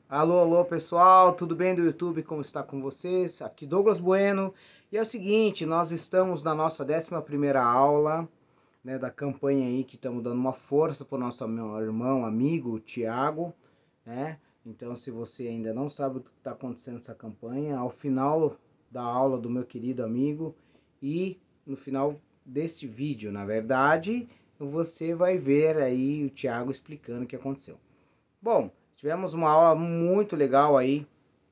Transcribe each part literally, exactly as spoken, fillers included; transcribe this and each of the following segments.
Alô, alô pessoal, tudo bem do YouTube? Como está com vocês? Aqui Douglas Bueno. E é o seguinte, nós estamos na nossa décima primeira aula, né, da campanha aí que estamos dando uma força para o nosso meu irmão, amigo, Thiago, né? Então, se você ainda não sabe o que está acontecendo nessa campanha, ao final da aula do meu querido amigo e no final deste vídeo, na verdade, você vai ver aí o Thiago explicando o que aconteceu. Bom, tivemos uma aula muito legal aí.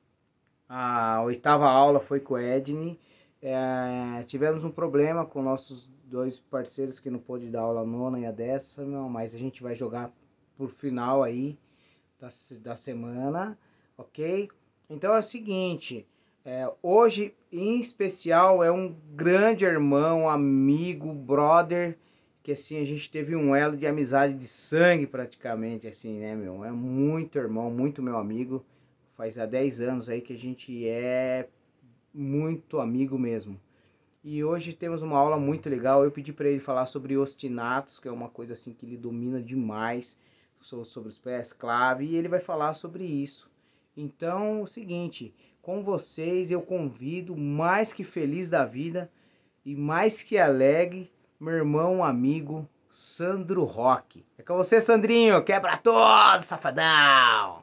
A oitava aula foi com o Edney. É, tivemos um problema com nossos dois parceiros que não pôde dar aula, a nona e a décima, mas a gente vai jogar por final aí da, da semana, ok? Então é o seguinte, é, hoje em especial é um grande irmão, amigo, brother, que assim a gente teve um elo de amizade de sangue praticamente, assim, né, meu? É muito irmão, muito meu amigo. Faz há dez anos aí que a gente é muito amigo mesmo. E hoje temos uma aula muito legal. Eu pedi para ele falar sobre ostinatos, que é uma coisa assim que ele domina demais, sobre os pés clave, e ele vai falar sobre isso. Então, é o seguinte, com vocês eu convido, mais que feliz da vida e mais que alegre, meu irmão, amigo, Sandro Roque. É com você, Sandrinho, quebra todo, safadão!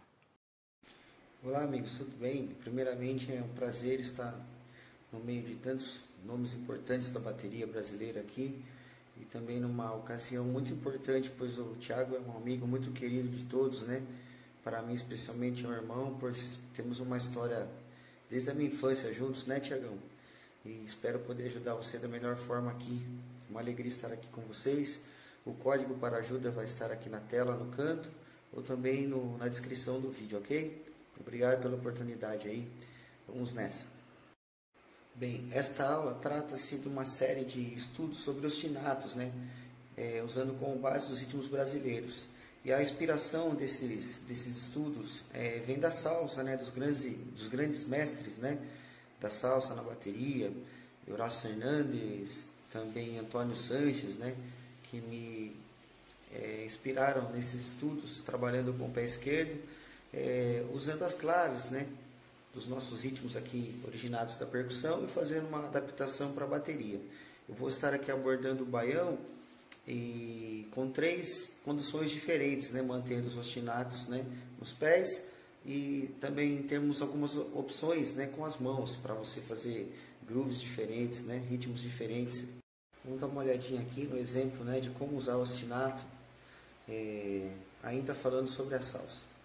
Olá amigos, tudo bem? Primeiramente é um prazer estar no meio de tantos nomes importantes da bateria brasileira aqui e também numa ocasião muito importante, pois o Thiago é um amigo muito querido de todos, né? Para mim especialmente é um irmão, pois temos uma história desde a minha infância juntos, né, Thiagão? E espero poder ajudar você da melhor forma aqui. Uma alegria estar aqui com vocês. O código para ajuda vai estar aqui na tela, no canto, ou também no, na descrição do vídeo, ok? Obrigado pela oportunidade aí. Vamos nessa. Bem, esta aula trata-se de uma série de estudos sobre ostinatos, né? É, usando como base os ritmos brasileiros. E a inspiração desses, desses estudos é, vem da salsa, né? Dos grandes, dos grandes mestres, né? Da salsa na bateria, Horácio Hernandes, também Antônio Sanches, né? Que me é, inspiraram nesses estudos, trabalhando com o pé esquerdo, É, usando as claves, né, dos nossos ritmos aqui originados da percussão e fazendo uma adaptação para a bateria. Eu vou estar aqui abordando o baião e com três conduções diferentes, né, mantendo os ostinatos, né, nos pés, e também temos algumas opções, né, com as mãos para você fazer grooves diferentes, né, ritmos diferentes. Vamos dar uma olhadinha aqui no exemplo, né, de como usar o ostinato, é, ainda falando sobre a salsa.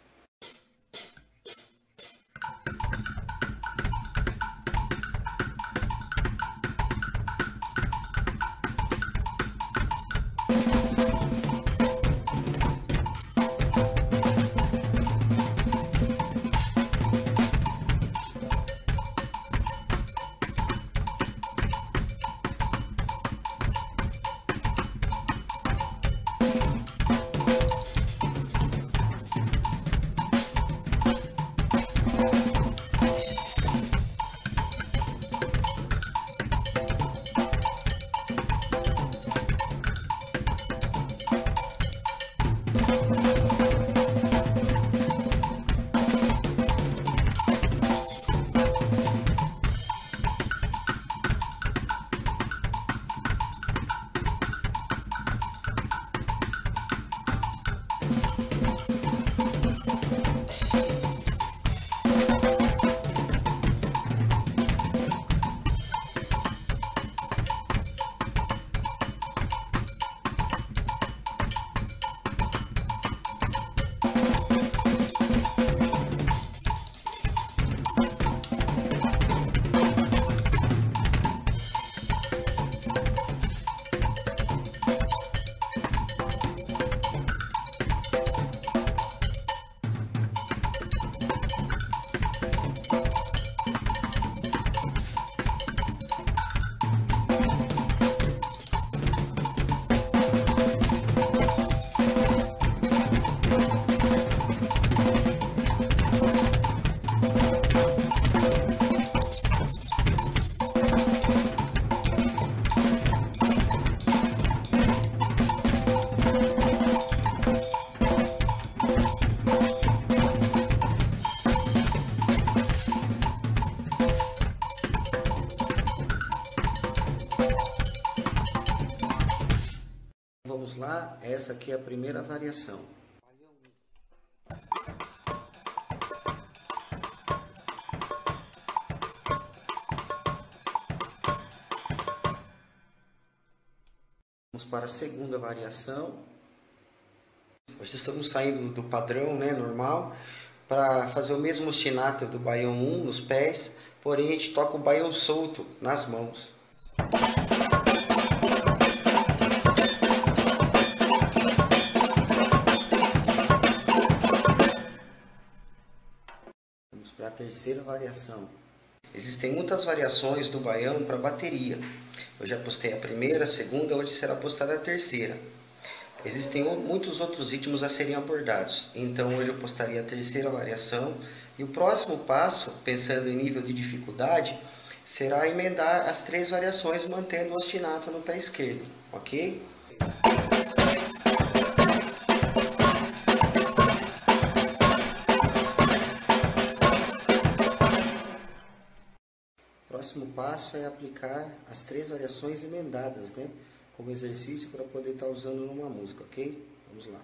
lá, essa aqui é a primeira variação. Vamos para a segunda variação. Hoje estamos saindo do padrão, né, normal, para fazer o mesmo ostinato do baião um nos pés, porém a gente toca o baião solto nas mãos. Vamos para a terceira variação. Existem muitas variações do baião para bateria. Eu já postei a primeira, a segunda, hoje será postada a terceira. Existem muitos outros ritmos a serem abordados, então hoje eu postaria a terceira variação. E o próximo passo, pensando em nível de dificuldade, será emendar as três variações mantendo o ostinato no pé esquerdo, ok? O próximo passo é aplicar as três variações emendadas, né? Como exercício para poder estar usando numa música, ok? Vamos lá.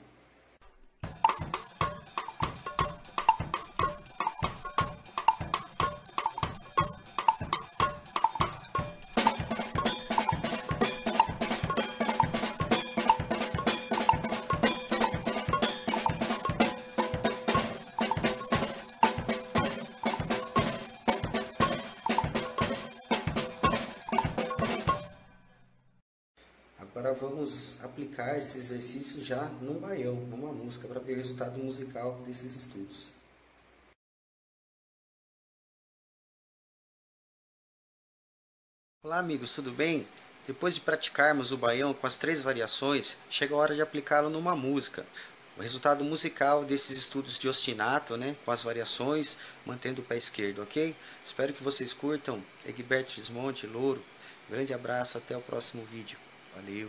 Agora vamos aplicar esse exercício já num baião, numa música, para ver o resultado musical desses estudos. Olá amigos, tudo bem? Depois de praticarmos o baião com as três variações, chega a hora de aplicá-lo numa música. O resultado musical desses estudos de ostinato, né, com as variações, mantendo o pé esquerdo, ok? Espero que vocês curtam. Egberto Gismonte, Louro. Grande abraço, até o próximo vídeo. Valeu!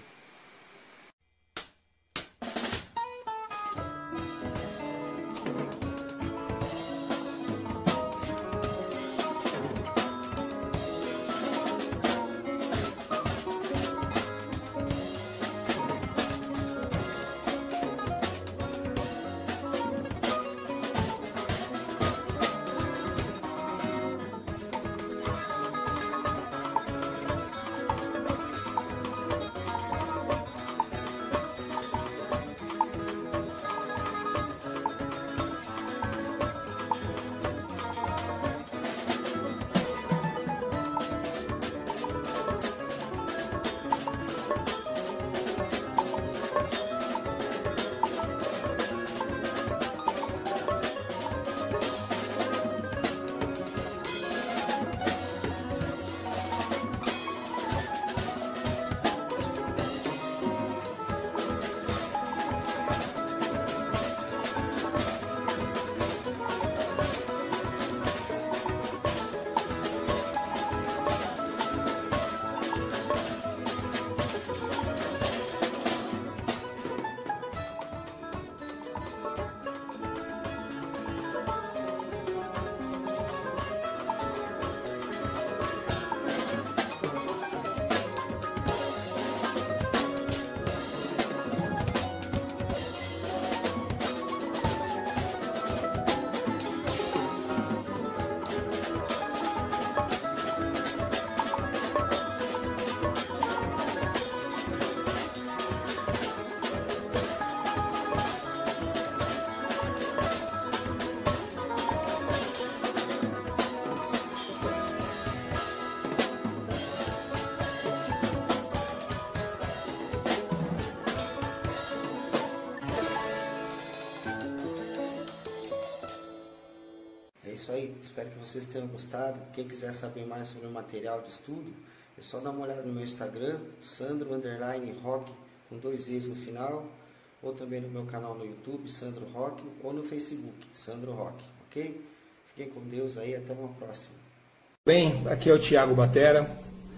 É isso aí, espero que vocês tenham gostado. Quem quiser saber mais sobre o material de estudo, é só dar uma olhada no meu Instagram, Sandro Underline Rock, com dois E's no final, ou também no meu canal no YouTube, Sandro Rock, ou no Facebook, Sandro Rock, ok? Fiquem com Deus aí, até uma próxima. Bem, aqui é o Thiago Batera.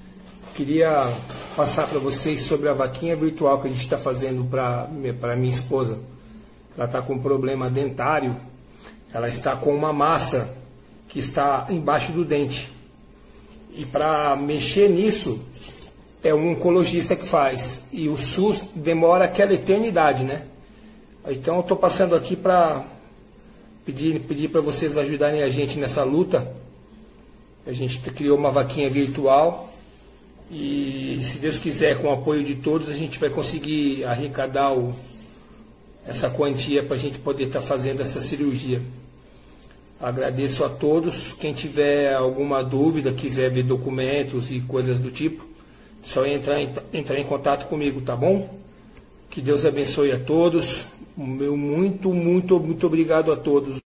Queria passar para vocês sobre a vaquinha virtual que a gente está fazendo para minha esposa. Ela está com um problema dentário. Ela está com uma massa que está embaixo do dente. E para mexer nisso, é um oncologista que faz. E o SUS demora aquela eternidade, né? Então eu estou passando aqui para pedir, pedir para vocês ajudarem a gente nessa luta. A gente criou uma vaquinha virtual e, se Deus quiser, com o apoio de todos, a gente vai conseguir arrecadar o, essa quantia para a gente poder estar tá fazendo essa cirurgia. Agradeço a todos. Quem tiver alguma dúvida, quiser ver documentos e coisas do tipo, só entrar em, entrar em contato comigo, tá bom? Que Deus abençoe a todos. O meu muito, muito, muito obrigado a todos.